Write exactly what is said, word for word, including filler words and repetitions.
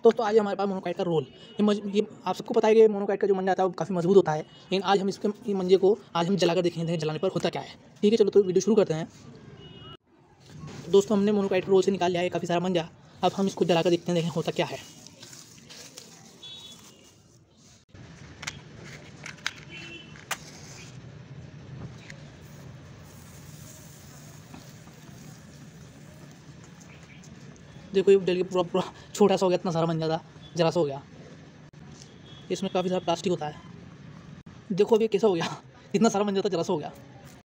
दोस्तों आज हमारे पास मोनोकाइट का रोल। ये मज ये आप सबको पता है कि मोनोकाइट का जो मंजा आता है वो काफ़ी मजबूत होता है, लेकिन आज हम इसके ये मंजे को आज हम जलाकर देखेंगे जलाने पर होता क्या है। ठीक है, चलो तो वीडियो शुरू करते हैं। तो दोस्तों हमने मोनोकाइट रोल से निकाल लिया है काफ़ी सारा मंजा। अब हम इसको जलाकर देखते हैं, देखें होता क्या है। देखो ये जल के पूरा पूरा छोटा सा हो गया, इतना सारा मंजा था जरा सा हो गया। इसमें काफ़ी सारा प्लास्टिक होता है। देखो अब ये कैसा हो गया, इतना सारा मंजा था जरा सा हो गया।